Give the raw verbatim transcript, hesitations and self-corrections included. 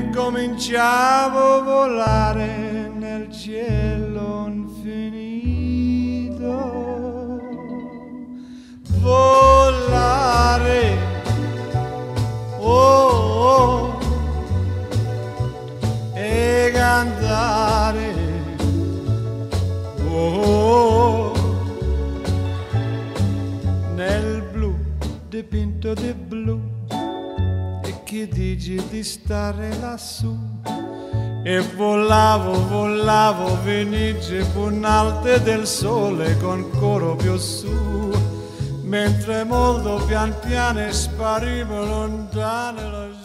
cominciavo a volare nel cielo infinito, volare, oh, oh, e cantare, oh, oh, nel blu dipinto di blu. Che dici di stare lassù? E volavo, volavo, venice punalte del sole con coro più su, mentre molto pian piano sparivo lontano.